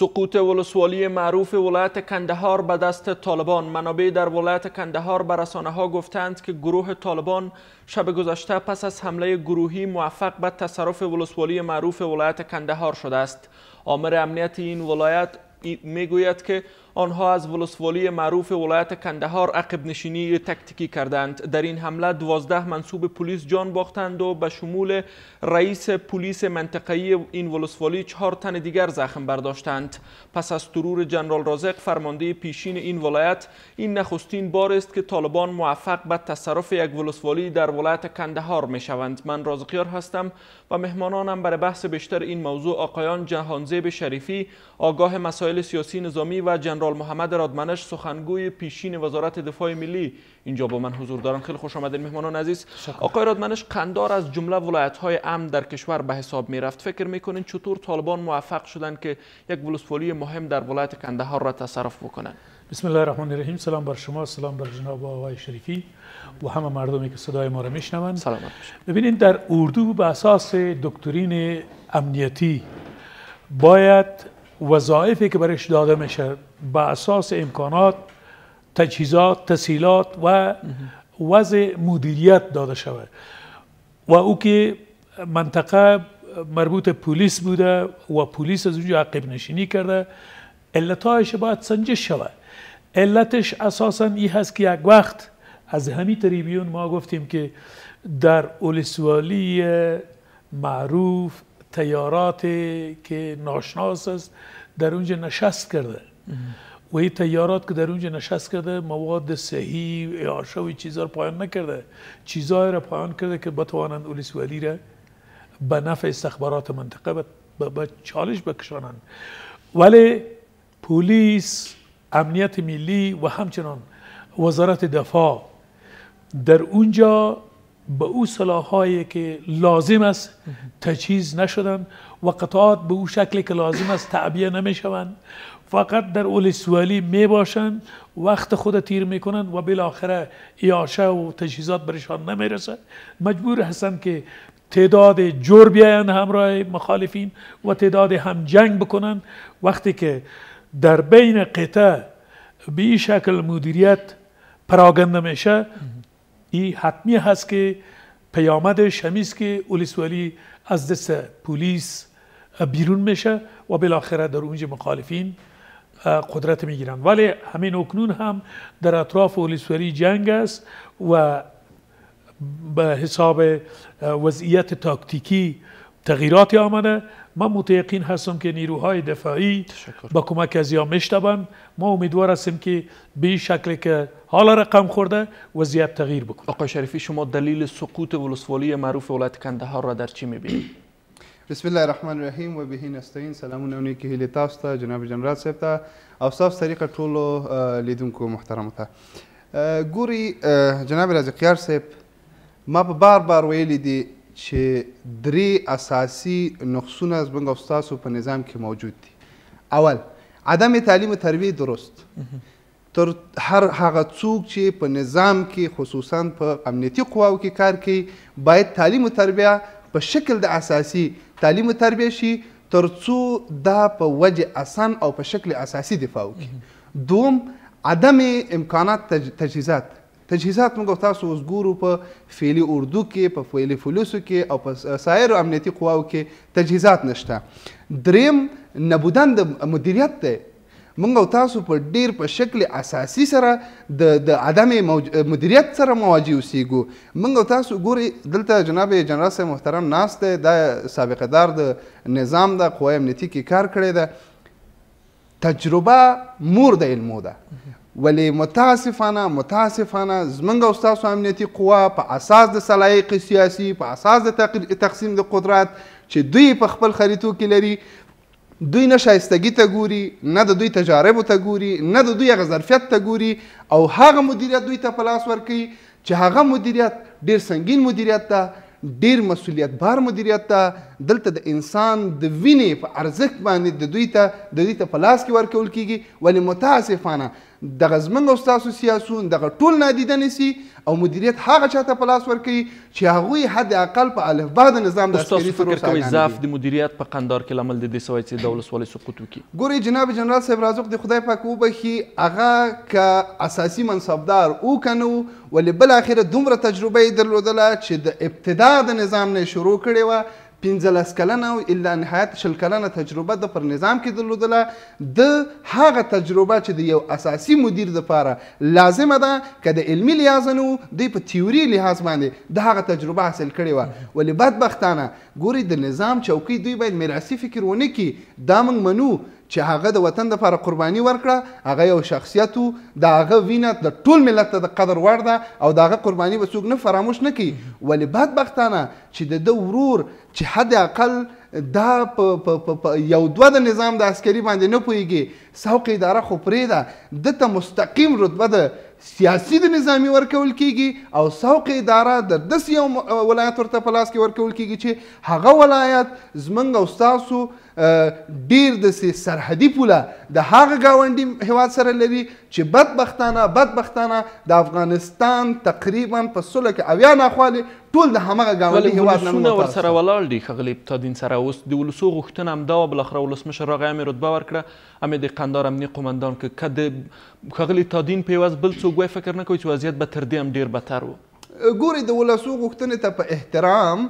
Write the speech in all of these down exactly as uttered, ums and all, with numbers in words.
سقوط ولسوالی معروف ولایت کندهار به دست طالبان. منابع در ولایت کندهار به رسانه‌ها گفتند که گروه طالبان شب گذشته پس از حمله گروهی موفق به تصرف ولسوالی معروف ولایت کندهار شده است. آمر امنیت این ولایت میگوید که آنها از ولسوالی معروف ولایت کندهار عقب نشینی تکتیکی کردند. در این حمله دوازده منصوب پلیس جان باختند و به شمول رئیس پلیس منطقه‌ای این ولسوالی چهار تن دیگر زخم برداشتند. پس از ترور جنرال رازق فرمانده پیشین این ولایت، این نخستین بار است که طالبان موفق به تصرف یک ولسوالی در ولایت کندهار می شوند. من رازقیار هستم و مهمانانم برای بحث بیشتر این موضوع آقایان جهانزیب شریفی، آگاه مسائل سیاسی نظامی و جنرال محمد رادمنش، سخنگوی پیشین وزارت دفاع ملی اینجا با من حضور دارن. خیلی خوش آمدین مهمانان عزیز. آقای رادمنش، قندار از جمله ولایت‌های امن در کشور به حساب می‌رفت. فکر می‌کنین چطور طالبان موفق شدن که یک ولسوالی مهم در ولایت کندهار را تصرف بکنن؟ بسم الله الرحمن الرحیم. سلام بر شما، سلام بر جناب آقای شریفی و همه مردمی که صدای ما را میشنوند. سلامت باشید. ببینید، در اردو به اساس دکترین امنیتی باید وظایفی که برش داده میشه به اساس امکانات، تجهیزات، تسهیلات و وضع مدیریت داده شود و او که منطقه مربوط پلیس بوده و پلیس از اونجا عقب نشینی کرده، علتهایش باید سنجش شود. علتش اساسا این هست که یک وقت از همین تریبیون ما گفتیم که در ولسوالی معروف تیارات که ناشناس است در اونجا نشست کرده و این تیارات که در اونجا نشست کرده مواد صحی، اعاشه و چیزها رو پایان نکرده، چیزهایی رو پایان کرده که بتوانند ولسوالی را به نفع استخبارات منطقه به چالش بکشانند. ولی پلیس، امنیت ملی و همچنان وزارت دفاع در اونجا به او سلاح‌هایی که لازم است تجهیز نشدن و قطعات به او شکلی که لازم است تعبیه نمیشوند، فقط در ولسوالی می باشند، وقت خود تیر میکنند و بالاخره اعاشه و تجهیزات برشان نمیرسه. مجبور هستند که تعداد جور بیاین همراه مخالفین و تعداد هم جنگ بکنن. وقتی که در بین قطعه به این شکل مدیریت پراگنده میشه، این حتمی هست که پیامدش همیست که ولسوالی از دست پلیس بیرون میشه و بالاخره در اونجا مخالفین قدرت میگیرن. ولی همین اکنون هم در اطراف ولسوالی جنگ است و به حساب وضعیت تاکتیکی تغییراتی آمده. من متیقن هستم که نیروهای دفاعی با کمک از یا میشتبند. ما امیدوار هستیم که به این شکلی که حالا رقم خورده وضعیت تغییر بکنه. آقای شریفی، شما دلیل سقوط ولسوالی معروف ولایت کندهار را در چی میبینید؟ بسم الله الرحمن الرحیم و به نستعین. سلامونه اونی که هیله تاسو ته جناب جنرال صاحب ته او تاسو طریقه ټولو لیدونکو محترمو ته. ګوري جناب رازقیار صاحب، ما په بار بار ویلي دي چې درې اساسي نقصونه زموږ او ستاسو په نظام کې موجود دي. اول، عدم تعلیم و تربیه درست. تر هر هغه څوک چې په نظام کې خصوصا په امنیتي قواو کې کار کوي باید تعلیم و تربیه په شکل د اساسي تعلیم و تربیه شي تر څو دا په وجه اسان او په شکل اساسي دفاع وکړي. دوم، عدم امکانات تجهیزات تجهیزات موږ تاسو اوس ګورو په فعلي اردو کې، په فعلي پولیسو کې او په سایر امنیتي قواو کې تجهیزات نشته. دریم، نبودن د مدیریت دی. موږ او تاسو په ډیر په شکل اساسي سره د عدم مدیریت سره مواجه اوسیږو. موږ او تاسو ګوري دلته جناب جنرال صاحب محترم ناست دی، دا سابقه دار د نظام د قوای امنیتي کې کار کړی ده. تجربه مور د علمو ده، ولی متاسفانه متاسفانه زمونږ او ستاسو امنیتي قوا په اساس د سلایق سیاسي، په اساس د تقسیم د قدرت چې دوی په خپل خریطو کې لري، دوی نه شایستګي ته ګوري، نه د دوی تجاربو ته ګوري، نه د دوی هغه ظرفیت ته ګوري او هغه مدیریت دوی ته په لاس ورکوي چې هغه مدیریت ډیر سنګین مدیریت ده، ډیر مسؤلیت بار مدیریت ده. دلته د انسان د وینې په ارزښت باندې د دوی ته د دوی ته په لاس کې ورکول کیږي. ولی متاسفانه دغه زموږ او ستاسو سیاسون دغه ټول نادیده نیسي او مدیریت هغه چاته په لاس ورکوي چې هغوی حد اقل په الفبا د نظام د عسکري تاسو فکر کوئ ضعف د مدیریت په قندهار کې لامل د دې سوی چې د ولسوالۍ سقوط وکړي؟ ګورئ جناب جنرال صاحب رازق د خدای پاک وبخي هغه که اساسي منصبدار او که نه و ولې بالاخره دومره تجربه یې درلودله چې د ابتدا د نظام نه شروع کړې وه پنځلس کلنه او الا نهایت شل کلنه تجربه د پر نظام کې درلودله د هغه تجربه چې د یو اساسي مدیر دپاره لازمه ده که د علمي لحاظ نه و دوی په تیوري لحاظ باندې د هغه تجربه حاصل کړې وه ولې بدبختانه ګورئ د نظام چوکۍ دوی باید میراثي فکر ونه کړي دا موږ منو چې هغه د وطن دپاره قرباني ورکړه هغه یو شخصیت و د هغه وینه د ټول ملت ته د قدر وړ ده او د هغه قرباني به څوک نه فراموش نه کوي ولې بدبختانه چې د ده ورور چې حد اقل دا په یو دوه د نظام د عسکري باندې نه پوهېږي سوق اداره خو پرېږده ده ته مستقیم رتبه د سیاسي د نظامي ورکول کیږي او سوق اداره د داسې یو ولایت ورته په لاس کې ورکول کیږي چې هغه ولایت زموږ او ستاسو ډیر د سرحدي پوله د هغه ګاونډي هیواد سره لري چې بدبختانه بدبختانه د افغانستان تقریبا په سوله کې اویا ناخوالې ټول د همغه ګاونډي هیواد نه ولسونه ورسره ولاړ دي ښاغلي تادین سره اوس د ولسو غوښتنه همدا وه بالاخره ولسمشر راغی همې رتبه ورکړه همې د قندهار امني قمندان که که د ښاغلي تادین په عوض بل څوک وای فکر نه کوي چې وضعیت به تر دې هم ډېر بدتر و؟ ګورئ د ولسو غوښتنې ته په احترام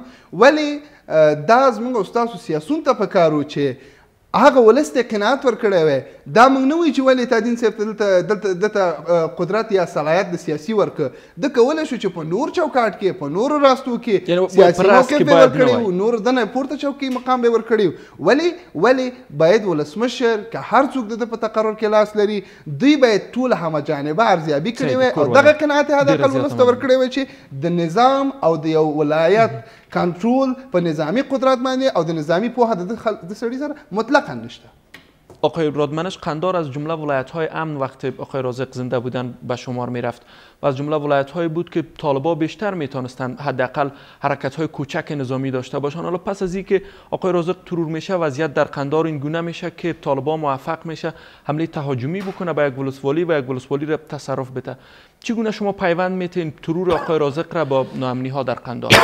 ولې دا زموږ او ستاسو سیاسون ته پکار و چې هغه ولس ته قناعت ورکړی وی دا موږ نه وایو چې ولې تادین صاحب دلته دلته قدرت یا صلاحیت د سیاسي ورکه ده کولی شو چې په نور چوکاټ کې په نورو راستو کې سیاسي موقف به ورکړی و نور دنه پورته چوکۍ مقام به ورکړی و ولې ولې باید ولسمشر که هر څوک د ده په تقرر کې لاس لري دوی باید ټول همه جانبه ارزیابي کړې وی او دغه قناعت یې حداقل ولس ته ورکړی وی چې د نظام او د یو ولایت کنټرول په نظامی قدرت باندې او د نظامی پوهه د سړي سره مطلقا نشته. آقای رادمنش قندهار از جمله ولایت‌های امن وقتی آقای رازق زنده بودن به شمار می‌رفت و از جمله ولایت‌هایی بود که طالبان بیشتر می‌تونستند حداقل حرکت‌های کوچک نظامی داشته باشند. حالا پس از اینکه آقای رازق ترور میشه وضعیت در قندهار این گونه میشه که طالبان موفق میشه حمله تهاجمی بکنه به یک ولسوالی و یک ولسوالی را تصرف بده. چگونه شما پیوند میتین ترور آقای رازق را با ناامنی‌ها در قندهار؟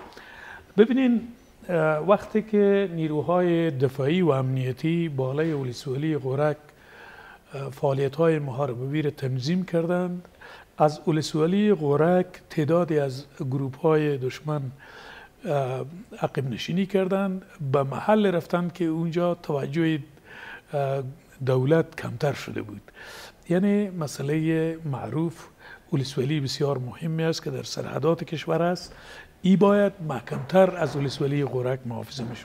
ببینین وقتی که نیروهای دفاعی و امنیتی بالای ولسوالی غورک فعالیت‌های محاربه‌ای را تنظیم کردند از ولسوالی غورک تعدادی از گروه‌های دشمن عقب نشینی کردند به محل رفتند که اونجا توجه دولت کمتر شده بود یعنی مسئله معروف ولسوالی بسیار مهمی است که در سرحدات کشور است ای باید محکمتر از ولسوالی غورک محافظه میشد.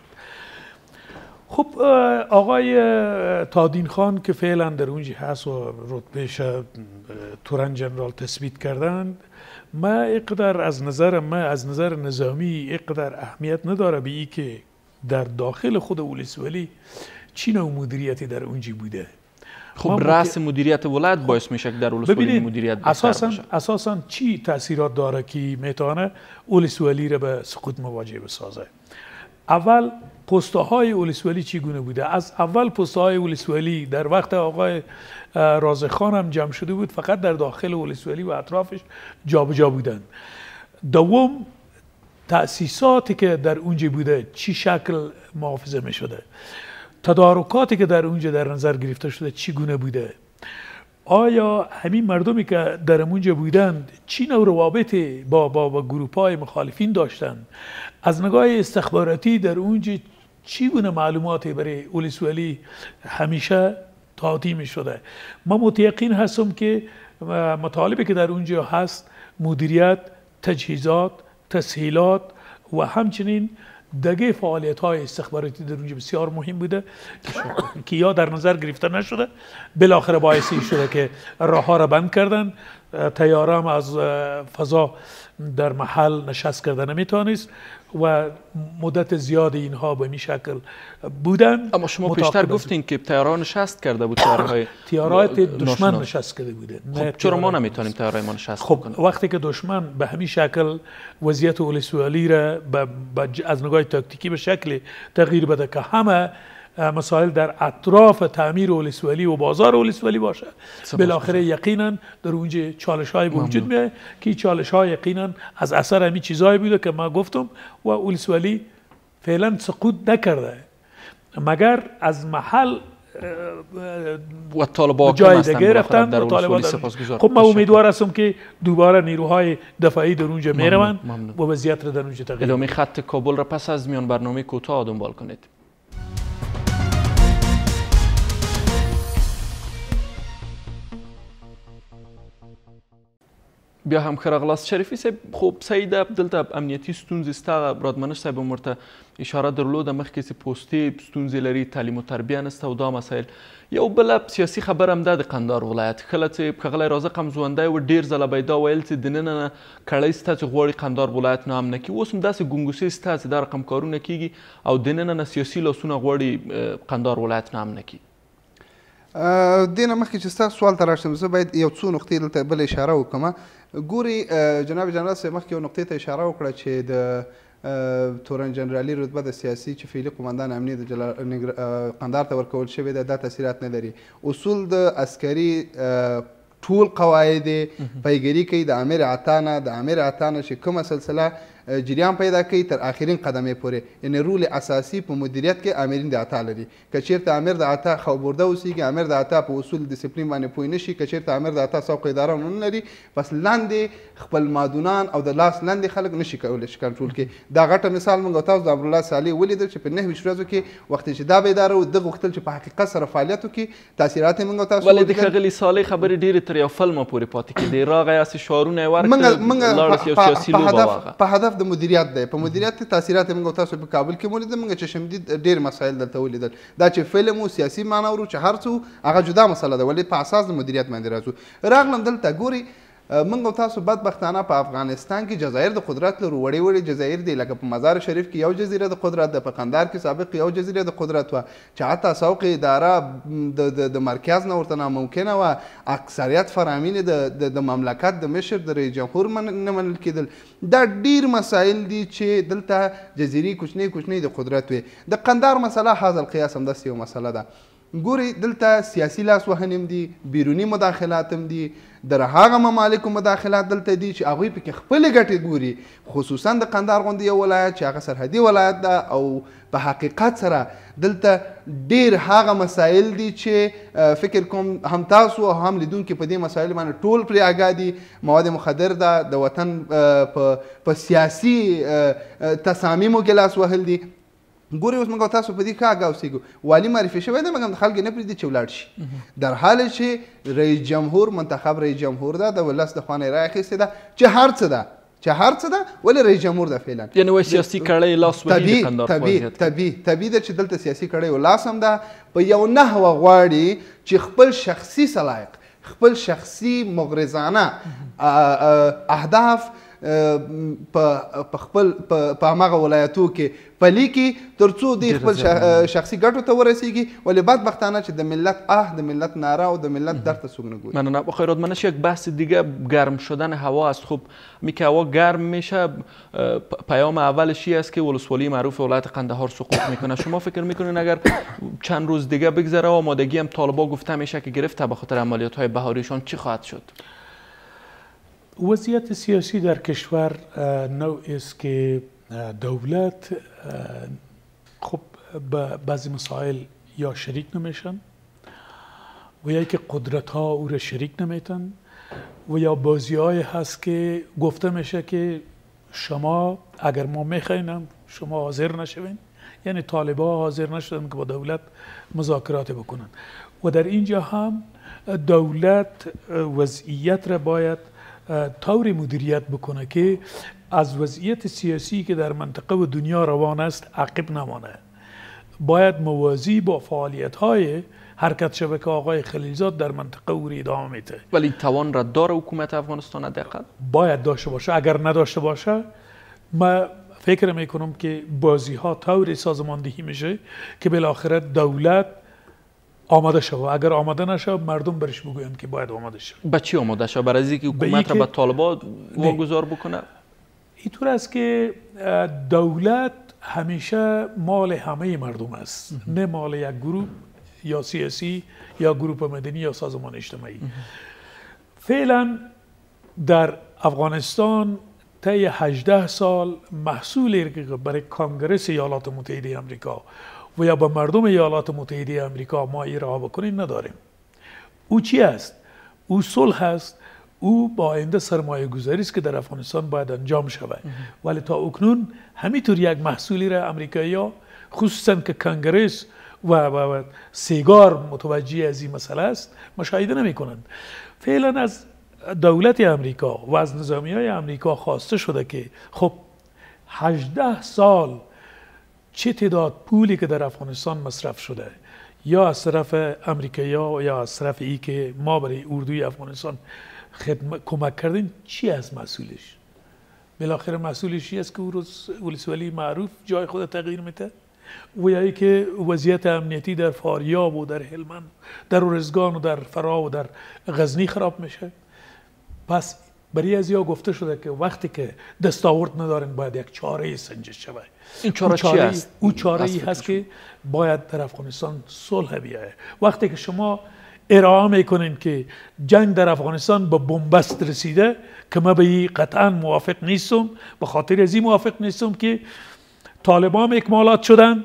خب آقای تادین خان که فعلا در اونجا هست و رتبهش تورن جنرال تثبیت کردند ما اقدر از نظر ما از نظر نظامی اقدر اهمیت نداره به ای که در داخل خود ولسوالی چی نوع مدیریتی در اونجا بوده. خب رأس مدیریت ولایت باعث میشه که در ولسوالی مدیریت بهتر باشه. اساساً چی تاثیرات داره که میتونه ولسوالی را به سقوط مواجه بسازه؟ اول پست‌های ولسوالی چگونه بوده؟ از اول پست‌های ولسوالی در وقت آقای رازق خان هم جمع شده بود فقط در داخل ولسوالی و اطرافش جابجا بودند. دوم تأسیساتی که در اونجا بوده چی شکل محافظه میشده؟ تدارکاتی که در اونجا در نظر گرفته شده چگونه بوده؟ آیا همین مردمی که در اونجا بودند چی نوع روابطی با با, با گروه‌های مخالفین داشتند؟ از نگاه استخباراتی در اونجا چگونه معلوماتی برای ولسوالی همیشه تعاطی می شده؟ ما متیقن هستم که مطالبی که در اونجا هست مدیریت، تجهیزات، تسهیلات و همچنین دگه فعالیت های استخباراتی در اونجا بسیار مهم بوده که یا در نظر گرفته نشده بالاخره باعثی شده که راه ها را بند کردن طیاره هم از فضا در محل نشست کرده نمیتونست و مدت زیاد اینها به می شکل بودن. اما شما پیشتر گفتین که طیاره نشست کرده بود طیاره طیارات دشمن نشست کرده بوده. خب چرا ما نمیتونیم طیاره ما نشست خب کنیم؟ وقتی که دشمن به همین شکل وضعیت ولسوالی را از نگاه تاکتیکی به شکل تغییر بده که همه مسائل در اطراف تعمیر ولسوالی و بازار ولسوالی باشه، بالاخره یقینا در اونجا چالش های وجود میاد که چالش ها یقینا از اثر همین چیزایی بوده که ما گفتم و ولسوالی فعلا سقوط نکرده مگر از محل و طالبان جای دیگه رفتن و طالبان. خب من امیدوار هستم که دوباره نیروهای دفاعی در اونجا میروند و وضعیت را در اونجا تغییر. ادامه خط کابل را پس از میان برنامه کوتاه دنبال کنید. بیا هم خراغلاس شریفی صاحب، خب سید دلته امنیتي ستونزې ستا رادمنش صاحب هم ورته اشاره درلوده مخکې چې پوستې ستونزې لري، تعلیم و تربیه نسته او دا مسایل. یو بله سیاسي خبر هم ده د قندهار ولایت، کله چې ښاغلی رازق همزوندی و ډېر ځله به یې دا ویل چې دننه نه کړۍ سته چې غواړي قندهار ولایت نام نکړي، اوس هم داسې ګونګوسې سته چې دا رقم کارونه کیږي او دننه نه سیاسي لاسونه غواړي قندهار ولایت نام نکړي. دې نه مخکې چې ستاسو سوال ته راشم زه باید یو څو نقطې دلته بله اشاره وکړم. ګوري جناب جنرال صاحب مخکې یو نقطې ته اشاره وکړه چې د تورن جنرالي رتبه د سیاسي چې فعلي قماندان امنیه د قندهار ته ورکول شوې ده دا تاثیرات نه لري. اصول د عسکري ټول قواعد پیګري کوي د امیر عطا نه د امیر عطا نه چې کومه سلسله جریان پیدا کوي تر آخرین قدمې پورې، یعنې رول اساسي په مدیریت کې امرین د عطا لري. که چېرته امیر د عطا خوابورده اوسیږي، امیر د عطا په اصول ډسپلین باندې پوه نه شي، که چېرته امیر د عطا سوق اداره نه لري، پس لاندې خپل مادونان او د لاس لاندې خلک نشي کولی چې کنټرول کړي. دا غټه مثال موږ تاسو د امرالله صالح ولیدل چې په نهه ویشت ورځو کې وخت چې دا به اداره و ده غوښتل چې په حقیقت سره فعالیت وکړي، تاثیرات یې موږ تاسو ولې د ښاغلي صالح خبرې ډېرې تر یو فلمه پورې پاتې کېدې، راغی هسې شعارونه یې ورکړل لاړه یو سیاسي لوبه واغه. په هدف د مدیریت دی، په مدیریت تاثیرات موږ تاسو په کابل کې ولیدل، موږ چې شمدید ډېر مسایل دلته ولیدل. دا چې فلم او سیاسي معنا ورو چې هر څه هغه جدا مسله ده، ولې په اساس د مدیریت باندې راځو. راغلم دلته ګوري موږ تاسو بدبختانه په افغانستان کې جزایر د قدرت لرو، وړې وړې جزایر دي، لکه په مزار شریف کې یو جزیره د قدرت ده، په قندهار کې سابق یو جزیره د قدرت وه چې حتی سوق اداره د مرکز نه ورته ناممکنه وه، اکثریت فرامین د مملکت د مشر د رئیس جمهور نه منل کېدل. دا ډیر مسایل دي چې دلته جزیرې کوچنۍ کوچنۍ د قدرت وي. د قندهار مسله حاصل القیاس همداسې یو مسله ده. ګوري دلته سیاسي لاسوهنې هم دي، بیروني مداخلات هم دي، در هغه ممالکو مداخلات دلته دي چې هغوی پکې خپلې ګټې ګوري، خصوصا د قندهار غوندې یو ولایت چې هغه سرحدي ولایت ده او په حقیقت سره دلته ډیر هغه مسایل دي چې فکر کوم هم تاسو او هم لیدونکي په دې مسایلو باندې ټول پرې آګاه دي. مواد مخدر ده، د وطن په سیاسي تصامیمو کې لاس وهل دي. ګوري اوس موږ تاسو په دې ښه آګاه اوسېږو، والي معرفي شوی دی مګر د خلکو نه پرېږدي چې ولاړ شي، در حال چې رئیس جمهور منتخب رئیس جمهور ده، د ولس د خوا نه یې رایه اخیستې ده چې هر څه ده چې هر څه ده ولې رئیس جمهور ده فعلا. یعنې وایي سیاسي کړۍ لاس وهي د قندهار په وضعیت کې. طبیعي طبیعي ده چې دلته سیاسي کړۍ ولاس هم ده، په یو نحوه غواړي چې خپل شخصي صلایق، خپل شخصي مغرضانه اهداف په خپل په هماغه ولایتو کې پلي کړي تر څو دوی خپل شخصي ګټو ته ورسیږي، ولې بدبختانه چې د ملت اه د ملت ناره و د ملت درد ته څوک نه گویی. ممنونم. خیراتمنش یک بحث دیگه گرم شدن هوا است. خب می که هوا گرم میشه پیام اولش این است که ولسوالی معروف ولایت قندهار سقوط میکنه. شما فکر میکنین اگر چند روز دیگه بگذره و آمادگی هم طالبان گفته میشه که گرفته به خاطر عملیات های بهاریشان چی خواهد شد؟ وضعیت سیاسی در کشور نوعی است که دولت خب به بعضی مسائل یا شریک نمیشن و یا که قدرت ها او را شریک نمیتن و یا بازی های هست که گفته میشه که شما اگر ما میخواینم شما حاضر نشوین، یعنی طالبان حاضر نشدن که با دولت مذاکرات بکنن و در اینجا هم دولت وضعیت را باید طوری مدیریت بکنه که از وضعیت سیاسی که در منطقه و دنیا روان است عقب نمانه. باید موازی با فعالیت های حرکت شبکه آقای خلیلزاد در منطقه او ادامه میده. ولی توان را داره حکومت افغانستان حداقل؟ باید داشته باشه. اگر نداشته باشه ما فکر میکنم که بازی ها طوری سازماندهی میشه که بالاخره دولت آماده شو. اگر آماده نشه مردم برش بگوین که باید آماده شو. به چی آماده شو؟ برای اینکه حکومت را به طالبان واگذار بکنه؟ اینطور است که دولت همیشه مال همه مردم است، نه مال یک گروه یا سیاسی یا گروه مدنی یا سازمان اجتماعی. فعلا در افغانستان طی هجده سال محصولی که برای کانگرس ایالات متحده آمریکا و یا به مردم ایالات متحده آمریکا ما ارائه بکنیم نداریم. او چی است؟ او صلح است، او با آینده سرمایه گذاری است که در افغانستان باید انجام شود. ولی تا اکنون همینطور یک محصولی را امریکایی‌ها خصوصا که کانگرس و, و سیگار متوجه از این مسئله است مشاهده نمی کنند. فعلا از دولت امریکا و از نظامی های امریکا خواسته شده که خب هجده سال چه تعداد پولی که در افغانستان مصرف شده یا از طرف امریکایی‌ها یا از طرف ای که ما برای اردوی افغانستان خدمت کمک کردیم چی از مسئولش؟ بالاخره مسئولش چی است که او روز ولسوالی معروف جای خود تغییر میده؟ و یا ای که وضعیت امنیتی در فاریاب و در هلمند در ارزگان و در فرا و در غزنی خراب میشه؟ پس برای از یا گفته شده که وقتی که دستاورد ندارن باید یک چاره سنجش شود. این چاره چی است؟ او چاره ای هست که باید در افغانستان صلح بیاید. وقتی که شما ارائه میکنین که جنگ در افغانستان به بنبست رسیده که من به این قطعا موافق نیستم، به خاطر از این موافق نیستم که طالبان اکمالات شدن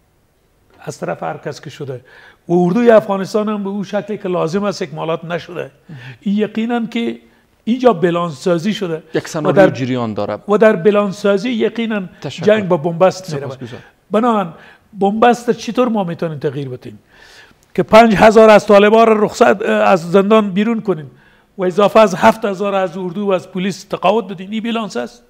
از طرف هر کس که شده و اردوی افغانستان هم به اون شکلی که لازم است اکمالات نشده. این یقینا که اینجا بلانس سازی شده یک سناریو جریان داره و در بلانس سازی یقینا جنگ با بنبست میره. بنابراین بنبست چطور ما میتونیم تغییر بدیم که پنج هزار از طالبان را رخصت از زندان بیرون کنیم و اضافه از هفت هزار از اردو و از پلیس تقاعد بدیم؟ این بلانس است.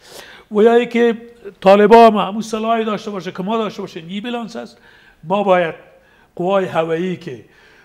و یا ای که طالبان همون سلاحی داشته باشه که ما داشته باشیم، این بلانس است. ما باید قوای هوایی که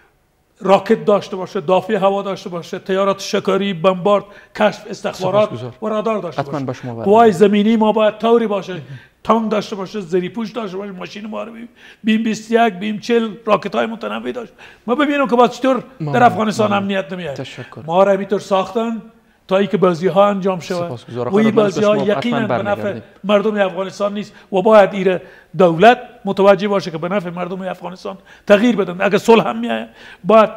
راکت داشته باشه، دافع هوا داشته باشه، تیارات شکاری، بمبارد، کشف، استخبارات و رادار داشته باشه. قوای زمینی ما باید طوری باشه، تانک داشته باشه، زریپوش داشته باشه، ماشین محاربی، بیم بیست و یک، بیم چهل، راکت های متنوع داشته. ما ببینیم که با چطور در افغانستان امنیت نمیاد. ما را همینطور ساختن تا ای که بازی ها انجام شود و این بازی ها یقینا به نفع مردم افغانستان نیست و باید ایره دولت متوجه باشه که به نفع مردم افغانستان تغییر بدن. اگر صلح هم میاد باید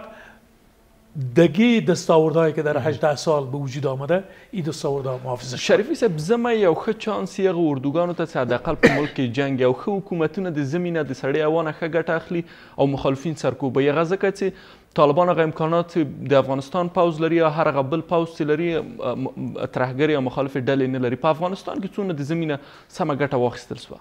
دگی دستاوردهایی که در هجده سال به وجود آمده این دستاوردها محافظه شد. شریفی صاحب زما یو ښه چانس یغه اردوګانو ته چې حداقل په ملک کې جنګ یو ښه حکومتونه د زمینه د سړی اوانه ښه ګټه اخلي او مخالفین سرکوبه یغه ځکه چې طالبان هغه امکانات د افغانستان پوځ لري یا هر هغه بل پوځ چې لري ترهګر یا مخالف ډلې نه لري. په افغانستان کې څونه د زمینه سمه ګټه واخیستل سوه؟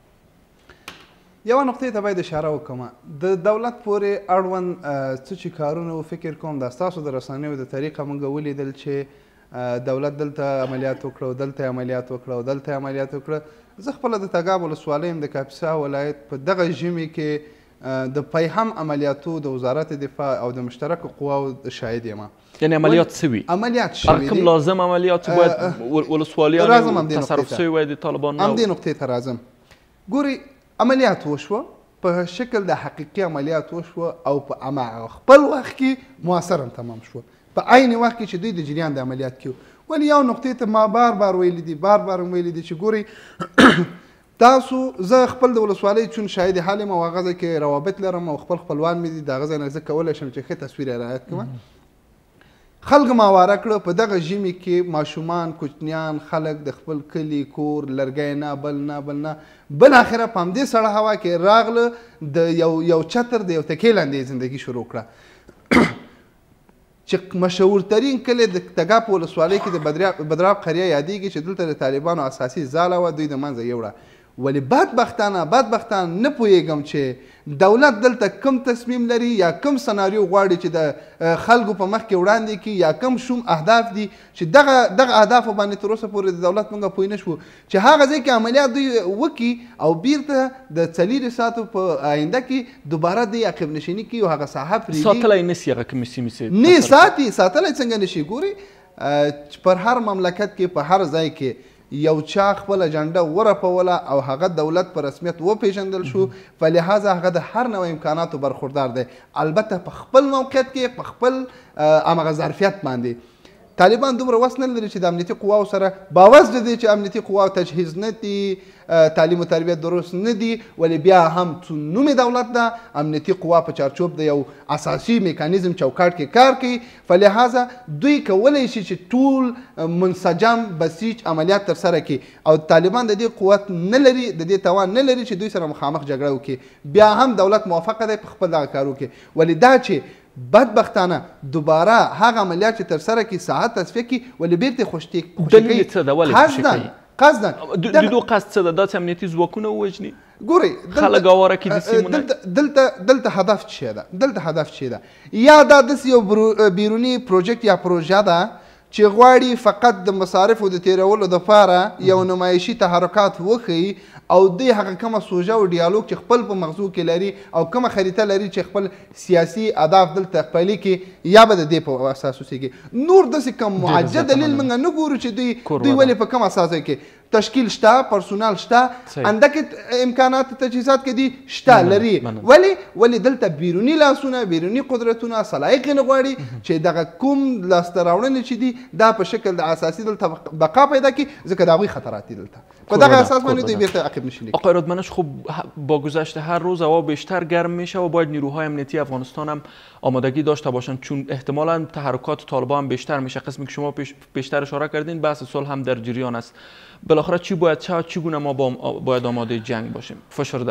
یوه نقطې ته باید اشاره وکړم. د دولت پورې اړوند څه چې کارونه و فکر کوم دا ستاسو د رسنیو د طریقه موږ ولیدل چې دولت دلته عملیات وکړه او دلته عملیات وکړه او دلته عملیات وکړه. زه خپله د تګاب ولسوالۍ یم د کاپیسا ولایت په دغه ژمي کې د پیهم عملیاتو د وزارت دفاع او د مشترکو قواو شاهد یم. یعنی عملیات سوي عملیات شوي دي. کوم لازم عملیات باید ولسوالیان تصرف سوي وای د طالبان؟ همدې نقطې ته راځم. ګوري عملیات وشوه په شکل د حقیقي عملیات وشوه او په هماغه خپل وخت کې مؤثر هم تمام شوه په عین وخت کې چې دوی د جریان د عملیات کې. ولی یو نقطې ته ما بار بار ویلي دي بار بار هم ویلي دي چې ګورئ تاسو زه خپل د ولسوالۍ چون شاهد حال یم او هغه ځای کې روابط لرم او خپل خپلوان مې دي د هغه ځای نه زه کولی شم چې ښه تصویر یې رعایت کړم. خلق ماواره کړه په دغه ژمي کې ماشومان کوچنیان خلک د خپل کلي کور لرګی نه بل نه بل نه بالاخره په همدې سړه هوا کې راغله د یو یو چتر د یو تکې لاندې زندگی شروع کړه چې مشهورترین کلی د تګاب ولسوالۍ کې د بدراب قریه یادېږي چې دلته د طالبانو اساسي ځاله وه دوی د منځه یوړه. ولی بدبختانه بدبختانه نه پوهیږم چې دولت دلته کم تصمیم لري یا کم سناریو غواړي چې د خلکو په مخ کې وړاندې کړي یا کم شوم اهداف دي چې دغه دغه اهدافو باندې تر اوسه پورې د دولت موږ پوه نه شو چې هغه ځای کې عملیات دوی وکړي او بیرته د څلېرو ساعتو په آینده کې دوباره دوی عقب نشیني کوي او هغه ساحه پرېږدي. ساتلی نسي هغه کومې سیمې چې نه ساتي ساتلی څنګه نشي. ګوري پر هر مملکت کې په هر ځای کې یو چا خپل اجنډه ورپوله او هغه دولت په رسمیت وپیژندل شو په لحاظه هغه د هر نوع امکاناتو برخوردار دی البته په خپل موقعیت کې په خپل همغه ظرفیت باندې. طالبان دومره وس نه لري چې د امنیتي قواو سره باوجه د دې چې امنیتي قواو تجهیز نه دي، تعلیم و تربیت درست نه دي، ولې بیا هم څو نومې دولت ده امنیتي قوا په چارچوب د یو اساسي میکانیزم چوکاټ کې کار کوي. فلهذا دوی کولی شي چې ټول منسجم بسیج عملیات ترسره کړي او طالبان د دې قوت نه لري، د دې توان نه لري چې دوی سره مخامخ جګړه وکړي. بیا هم دولت موافقه دی په خپل دغه کار وکړي، ولې دا چې بدبختانه دوباره هغه عملیات چې ترسره کړي ساحت تصفیه کړي ولې بیرته خوشي کوي. دلیل څه ده؟ ولې خوشي کوي؟ قصداً د دوی قصد څه ده؟ داسې امنیتي ځواکونه ووژني، ګورئ خلک اواره کړي د سیمونه. دلته دلته هدف څه ده؟ دلته هدف څه ده؟ یا دا داسې یو بیروني پروژیکټ یا پروژه ده چې غواړي فقط د مصارفو د تیرولو دپاره یو نمایشي تحرکات وښیي او دوی هغه کومه سوژه او ډیالوګ چې خپل په مغزو کې لري او کومه خریطه لري چې خپل سیاسي اهداف دلته خپلي کړي یا به د دې په اساس اوسېږي. نور داسې کوم معجزه دلیل موږ نه ګورو چې دوی دوی ولې په کوم اساس کې تشکیل شته، پرسونال شته، اندکه امکانات تجهیزات کې دي شته لري، ولی ولی دلته بیرونی لاسونه، بیرونی قدرتونه، صلاحیت نه غواړي چې دغه کوم لاسته راوړنې چې دي دا په شکل د اساسي دلته بقا پیدا کړي، ځکه د هغوی خطرات دي دلته په دغه اساس باندې دوی بیرته عقب نشي. آقای رادمنش، خب با گذشت هر روز هوا بیشتر گرم میشه و باید نیروهای امنیتی افغانستان هم آمادگی داشته باشند، چون احتمالاً تحرکات طالبان هم بیشتر میشه. قسمی که شما بیشتر اشاره کردین بحث صلح هم در جریان است. بالاخره چی باید چه چگونه ما باید آماده جنگ باشیم؟ فشرده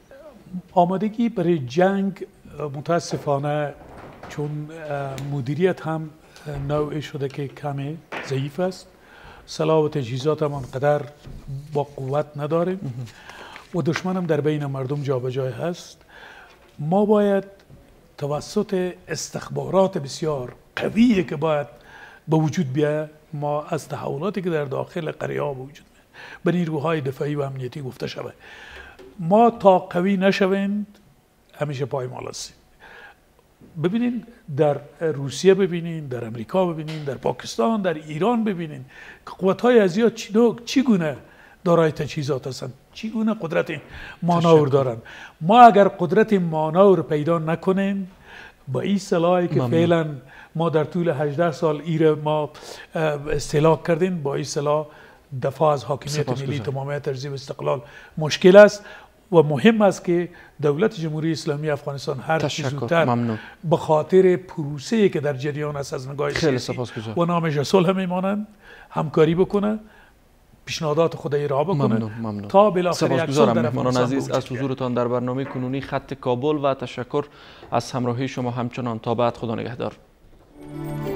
آمادگی برای جنگ متاسفانه چون مدیریت هم نوعی شده که کمی ضعیف است، سلاح و تجهیزات هم انقدر با قوت نداریم و دشمن هم در بین مردم جابجای هست. ما باید توسط استخبارات بسیار قویه که باید به وجود بیاید، ما از تحولاتی که در داخل قریه ها به وجود میاد به نیروهای دفاعی و امنیتی گفته شده، ما تا قوی نشویم همیشه پایمال هستیم. ببینین در روسیه، ببینین در امریکا، ببینین در پاکستان، در ایران، ببینین که قوت‌های ازیا چگونه دارای تجهیزات هستند، چگونه قدرت مانور دارند. ما اگر قدرت مانور پیدا نکنیم با این سلاحی که فعلا ما در طول هجده سال ایر ما استهلاک کردیم، با این سلاح دفاع از حاکمیت ملی، تمامیت ارضی و استقلال مشکل است و مهم است که دولت جمهوری اسلامی افغانستان هر چه زودتر به خاطر پروسه‌ای که در جریان است از نگاه سیاسی و نامش صلح میمانند همکاری بکنه، پیشنهادات خود را بکنه تا بالاخره یکسان در افغانستان عزیز از حضورتان در برنامه کنونی خط کابل و تشکر از همراهی شما همچنان. تا بعد، خدا نگهدار.